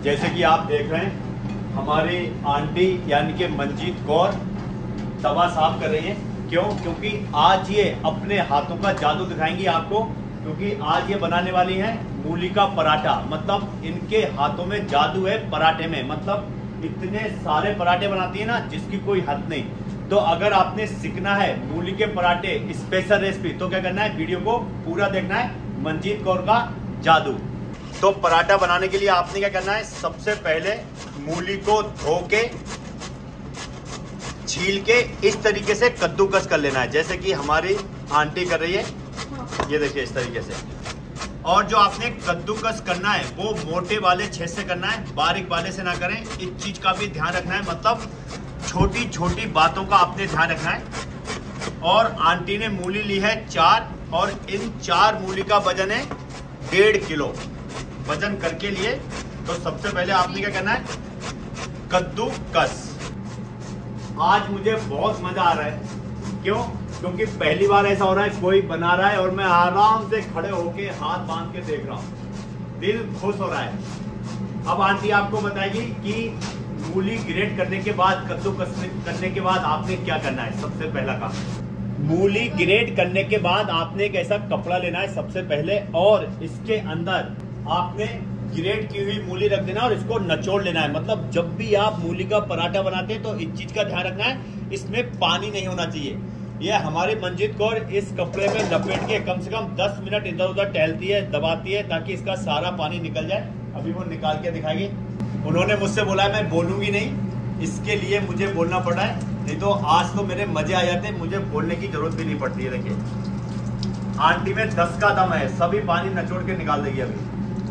जैसे कि आप देख रहे हैं हमारी आंटी यानी कि मंजीत कौर तवा साफ कर रही है। क्यों? क्योंकि आज ये अपने हाथों का जादू दिखाएंगी आपको, क्योंकि आज ये बनाने वाली हैं मूली का पराठा। मतलब इनके हाथों में जादू है पराठे में, मतलब इतने सारे पराठे बनाती है ना जिसकी कोई हद नहीं। तो अगर आपने सीखना है मूली के पराठे स्पेशल रेसिपी तो क्या करना है, वीडियो को पूरा देखना है, मंजीत कौर का जादू। तो पराठा बनाने के लिए आपने क्या करना है, सबसे पहले मूली को धो के छील के इस तरीके से कद्दूकस कर लेना है, जैसे कि हमारी आंटी कर रही है। ये देखिए इस तरीके से। और जो आपने कद्दूकस करना है वो मोटे वाले छेद से करना है, बारीक वाले से ना करें। इस चीज का भी ध्यान रखना है, मतलब छोटी छोटी बातों का आपने ध्यान रखना है। और आंटी ने मूली ली है 4 और इन 4 मूली का वजन है 1.5 किलो। वजन करके लिए तो सबसे पहले आपने क्या करना है, कद्दूकस। आज मुझे बहुत मजा आ रहा है। क्यों? क्योंकि पहली बार ऐसा हो रहा है कोई बना रहा है और मैं आराम से खड़े होके हाथ बांध के देख रहा हूँ, दिल खुश हो रहा है। अब आंटी आपको बताएगी कि मूली ग्रेट करने के बाद, कद्दूकस करने के बाद आपने क्या करना है। सबसे पहला काम, मूली ग्रेट करने के बाद आपने एक ऐसा कपड़ा लेना है सबसे पहले, और इसके अंदर आपने ग्रेट की हुई मूली रख देना और इसको नचोड़ लेना है। मतलब जब भी आप मूली का पराठा बनाते हैं तो इस चीज का ध्यान रखना है, इसमें पानी नहीं होना चाहिए। ये हमारी मंजीत कौर इस कपड़े में लपेट के कम से कम 10 मिनट इधर उधर टहलती है, दबाती है, ताकि इसका सारा पानी निकल जाए। अभी वो निकाल के दिखाएगी। उन्होंने मुझसे बोला है मैं बोलूंगी नहीं, इसके लिए मुझे बोलना पड़ा है, नहीं तो आज तो मेरे मजे आ जाते, मुझे बोलने की जरूरत भी नहीं पड़ती है। देखिए आंटी में 10 का दम है, सभी पानी नचोड़ के निकाल देगी अभी।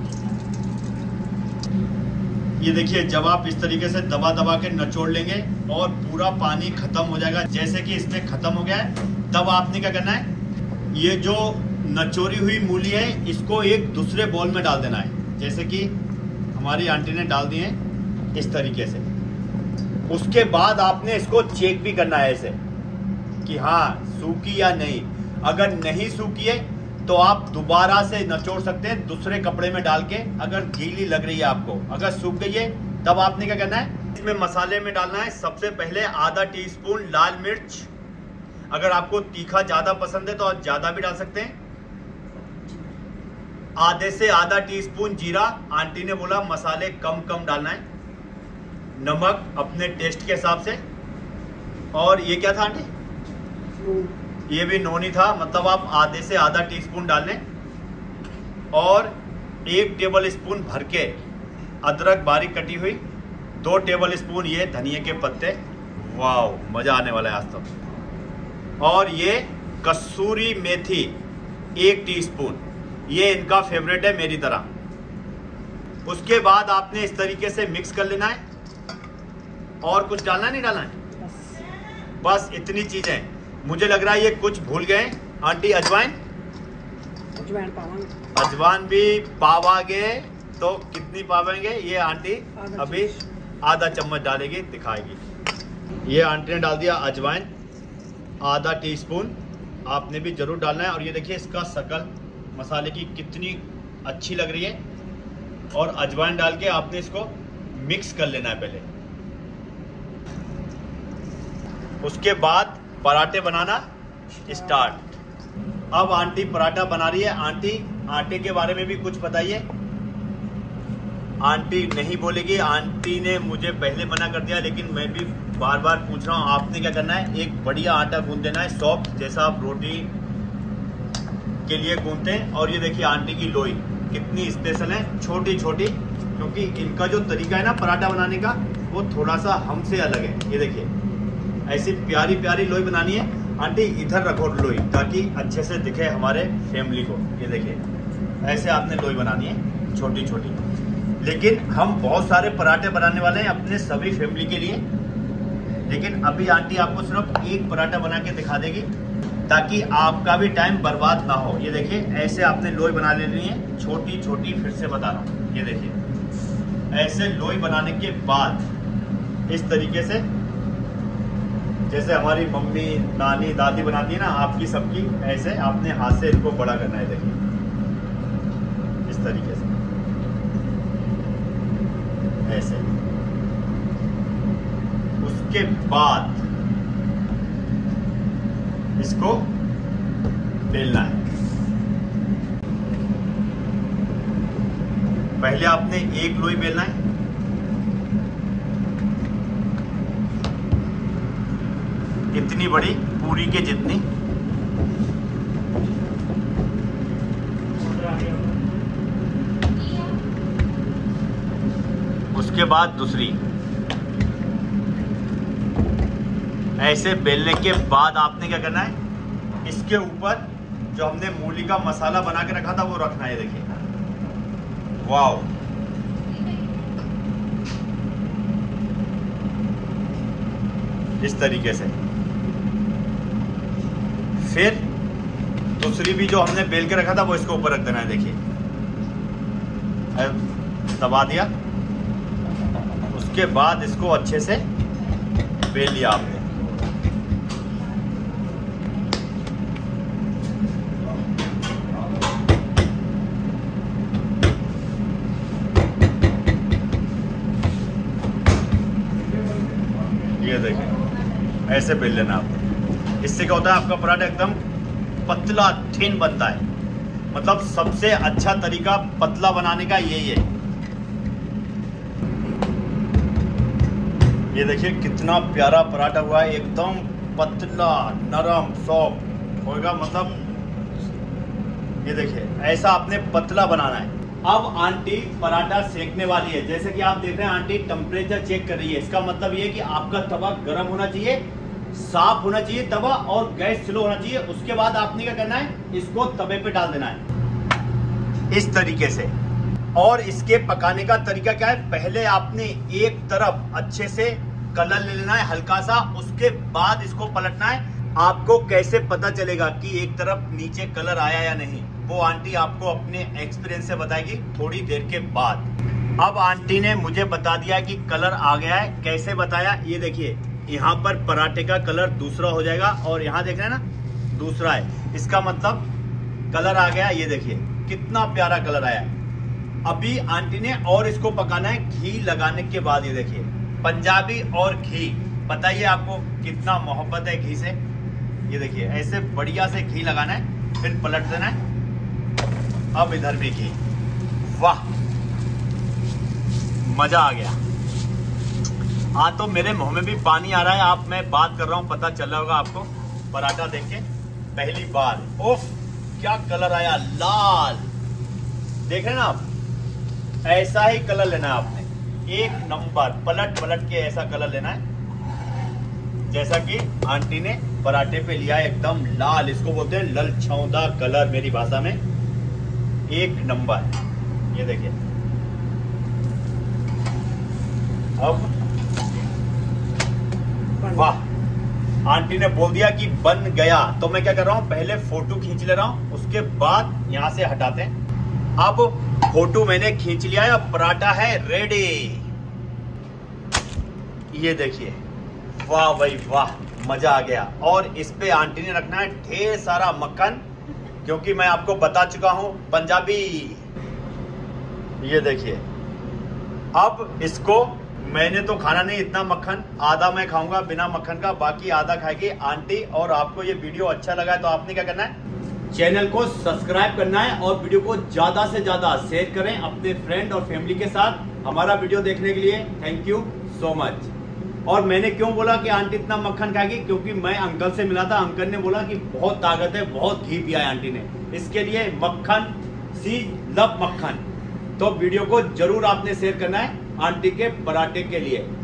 ये देखिए जब आप इस तरीके से दबा दबा के नचोड़ लेंगे और पूरा पानी खत्म हो जाएगा, जैसे कि इसमें खत्म हो गया है, तब आपने क्या करना है, ये जो नचोरी हुई मूली है इसको एक दूसरे बॉल में डाल देना है, जैसे कि हमारी आंटी ने डाल दिए इस तरीके से। उसके बाद आपने इसको चेक भी करना है ऐसे कि हाँ सूखी या नहीं। अगर नहीं सूखी है तो आप दोबारा से नचोड़ सकते हैं दूसरे कपड़े में डाल के, अगर गीली लग रही है आपको। अगर सूख गई है तब आपने क्या करना है, इसमें मसाले में डालना है सबसे पहले आधा टीस्पून लाल मिर्च। अगर आपको तीखा ज्यादा पसंद है तो आप ज्यादा भी डाल सकते हैं। आधे से आधा टीस्पून जीरा, आंटी ने बोला मसाले कम कम डालना है। नमक अपने टेस्ट के हिसाब से। और ये क्या था आंटी, ये भी नोनी था, मतलब आप आधे से आधा टीस्पून डाल लें। और 1 टेबल स्पून भर के अदरक बारीक कटी हुई, 2 टेबल स्पून ये धनिया के पत्ते। वाह मजा आने वाला है आज तो। और ये कसूरी मेथी 1 टीस्पून, ये इनका फेवरेट है मेरी तरह। उसके बाद आपने इस तरीके से मिक्स कर लेना है। और कुछ डालना नहीं डालना है, बस इतनी चीजें। मुझे लग रहा है ये कुछ भूल गए आंटी, अजवाइन अजवाइन भी पावागे तो कितनी पावेंगे, ये आंटी अभी आधा चम्मच डालेगी, दिखाएगी। ये आंटी ने डाल दिया अजवाइन आधा टीस्पून, आपने भी जरूर डालना है। और ये देखिए इसका शकल मसाले की कितनी अच्छी लग रही है। और अजवाइन डाल के आपने इसको मिक्स कर लेना है पहले। उसके बाद पराठे बनाना स्टार्ट। अब आंटी पराठा बना रही है। आंटी आटे के बारे में भी कुछ बताइए। आंटी नहीं बोलेगी, आंटी ने मुझे पहले मना कर दिया, लेकिन मैं भी बार बार पूछ रहा हूँ। आपने क्या करना है, एक बढ़िया आटा गूंद देना है, सॉफ्ट, जैसा आप रोटी के लिए गूंदते हैं। और ये देखिए आंटी की लोई कितनी स्पेशल है, छोटी छोटी, क्योंकि इनका जो तरीका है ना पराठा बनाने का वो थोड़ा सा हमसे अलग है। ये देखिए ऐसी प्यारी प्यारी लोई बनानी है। आंटी इधर रखो लोई ताकि अच्छे से दिखे हमारे फैमिली को। ये देखिए ऐसे आपने लोई बनानी है छोटी छोटी। लेकिन हम बहुत सारे पराठे बनाने वाले हैं अपने सभी फैमिली के लिए, लेकिन अभी आंटी आपको सिर्फ एक पराठा बना के दिखा देगी ताकि आपका भी टाइम बर्बाद ना हो। ये देखिए ऐसे आपने लोई बना लेनी है छोटी छोटी, फिर से बता रहा हूँ। ये देखिए ऐसे लोई बनाने के बाद इस तरीके से, जैसे हमारी मम्मी नानी दादी बनाती है ना आपकी सबकी, ऐसे आपने हाथ से इनको बड़ा करना है। देखिए इस तरीके से उसके बाद इसको बेलना है। पहले आपने एक लोई बेलना है, इतनी बड़ी पूरी के जितनी, उसके बाद दूसरी। ऐसे बेलने के बाद आपने क्या करना है, इसके ऊपर जो हमने मूली का मसाला बना के रखा था वो रखना है। देखिए, वाओ, इस तरीके से। फिर दूसरी भी जो हमने बेल के रखा था वो इसके ऊपर रख देना है। देखिए, दबा दिया, उसके बाद इसको अच्छे से बेल लिया आपने। ये देखिए, ऐसे बेल लेना आपने। इससे क्या होता है, आपका पराठा एकदम पतला थिन बनता है। मतलब सबसे अच्छा तरीका पतला बनाने का यही है। ये देखिए कितना प्यारा पराठा हुआ है, एकदम पतला नरम सॉफ्ट होगा। मतलब ये देखिए, ऐसा आपने पतला बनाना है। अब आंटी पराठा सेकने वाली है। जैसे कि आप देख रहे हैं, आंटी टेम्परेचर चेक कर रही है। इसका मतलब ये है कि आपका तवा गर्म होना चाहिए, साफ होना चाहिए तवा, और गैस स्लो होना चाहिए। उसके बाद आपने क्या करना है, इसको तवे पे डाल देना है इस तरीके से। और इसके पकाने का तरीका क्या है, पहले आपने एक तरफ अच्छे से कलर ले लेना है हल्का सा, उसके बाद इसको पलटना है। आपको कैसे पता चलेगा कि एक तरफ नीचे कलर आया या नहीं, वो आंटी आपको अपने एक्सपीरियंस से बताएगी थोड़ी देर के बाद। अब आंटी ने मुझे बता दिया कि कलर आ गया है। कैसे बताया, ये देखिए, यहाँ पर पराठे का कलर दूसरा हो जाएगा, और यहाँ देख रहे हैं ना, दूसरा है। इसका मतलब कलर आ गया। ये देखिए कितना प्यारा कलर आया है। अभी आंटी ने और इसको पकाना है घी लगाने के बाद। ये देखिए, पंजाबी और घी, बताइए आपको कितना मोहब्बत है घी से। ये देखिए, ऐसे बढ़िया से घी लगाना है, फिर पलट देना है। अब इधर भी घी, वाह, मजा आ गया। हाँ, तो मेरे मुंह में भी पानी आ रहा है। आप, मैं बात कर रहा हूँ, पता चल रहा होगा आपको पराठा देख के पहली बार। ओफ, क्या कलर आया, लाल। देख रहे हैं ना आप, ऐसा ही कलर लेना है आपने, एक नंबर। पलट पलट के ऐसा कलर लेना है जैसा कि आंटी ने पराठे पे लिया है, एकदम लाल। इसको बोलते हैं ललछौंदा कलर मेरी भाषा में, एक नंबर। ये देखिए, अब वाह, आंटी ने बोल दिया कि बन गया। तो मैं क्या कर रहा हूं, पहले फोटो खींच ले रहा हूं, उसके बाद यहां से हटाते हैं। अब फोटो मैंने खींच लिया है, अब पराठा है रेडी। ये देखिए, वाह भाई वाह, मजा आ गया। और इस पे आंटी ने रखना है ढेर सारा मक्खन, क्योंकि मैं आपको बता चुका हूं पंजाबी। ये देखिए, अब इसको मैंने तो खाना नहीं इतना मक्खन, आधा मैं खाऊंगा बिना मक्खन का, बाकी आधा खाएगी आंटी। और आपको ये वीडियो अच्छा लगा है तो आपने क्या करना है, चैनल को सब्सक्राइब करना है, और वीडियो को ज्यादा से ज्यादा शेयर करें अपने फ्रेंड और फैमिली के साथ। हमारा वीडियो देखने के लिए थैंक यू सो मच। और मैंने क्यों बोला कि आंटी इतना मक्खन खाएगी, क्योंकि मैं अंकल से मिला था, अंकल ने बोला कि बहुत ताकत है, बहुत घी पिया है आंटी ने, इसके लिए मक्खन, सी लव मक्खन। तो वीडियो को जरूर आपने शेयर करना है आंटी के पराठे के लिए।